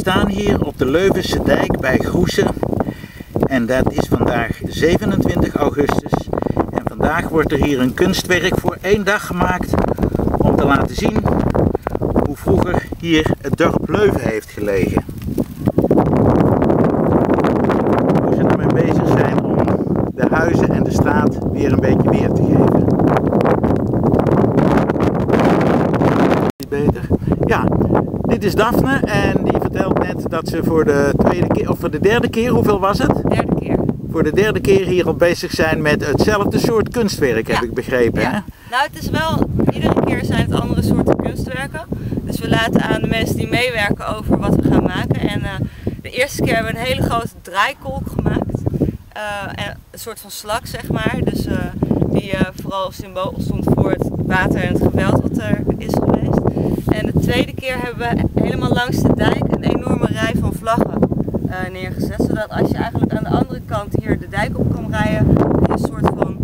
staan hier op de Leuvense dijk bij Groessen en dat is vandaag 27 augustus en vandaag wordt er hier een kunstwerk voor 1 dag gemaakt om te laten zien hoe vroeger hier het dorp Leuven heeft gelegen. Hoe ze ermee bezig zijn om de huizen en de straat weer een beetje weer te geven. Beter. Ja, dit is Daphne en die vertelt net dat ze voor de tweede keer, of voor de derde keer, hoeveel was het? Derde keer. Voor de derde keer hier al bezig zijn met hetzelfde soort kunstwerk, heb ik begrepen. Ja. Hè? Nou, het is wel, iedere keer zijn het andere soorten kunstwerken. Dus we laten aan de mensen die meewerken over wat we gaan maken. En de eerste keer hebben we een hele grote draaikolk gemaakt. En een soort van slak, zeg maar. Dus die vooral symbool stond voor het water en het geweld wat er is geweest. En de tweede keer hebben we helemaal langs de dijk een enorme rij van vlaggen neergezet. Zodat als je eigenlijk aan de andere kant hier de dijk op kan rijden, je een soort van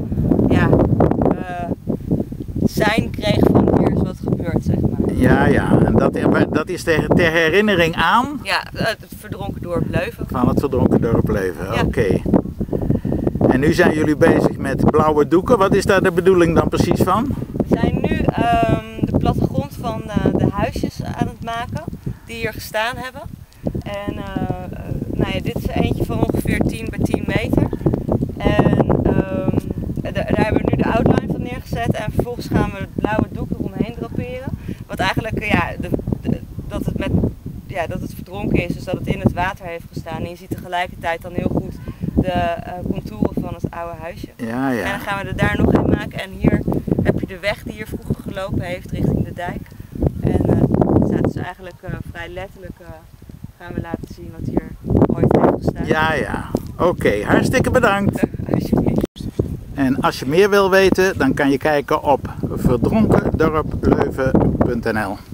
sein kreeg van hier is wat gebeurd, zeg maar. Ja, en dat is ter herinnering aan? Ja, het verdronken dorp Leuven. Van het verdronken dorp Leuven, ja. Oké. En nu zijn jullie bezig met blauwe doeken. Wat is daar de bedoeling dan precies van? We zijn nu de plattegrond van de huisjes aan het maken die hier gestaan hebben. En nou ja, dit is eentje van ongeveer 10 bij 10 meter. En daar hebben we nu de outline van neergezet en vervolgens gaan we het blauwe doek eromheen draperen. Wat eigenlijk dat het verdronken is, dus dat het in het water heeft gestaan. En je ziet tegelijkertijd dan heel goed de contouren van het oude huisje. Ja, ja. En dan gaan we er daar nog in maken. En hier heb je de weg die hier vroeger gelopen heeft richting de dijk. En het staat dus eigenlijk vrij letterlijk gaan we laten zien wat hier ooit heeft gestaan. Ja. Oké, hartstikke bedankt. Alsjeblieft. En als je meer wil weten, dan kan je kijken op verdronkendorpleuven.nl.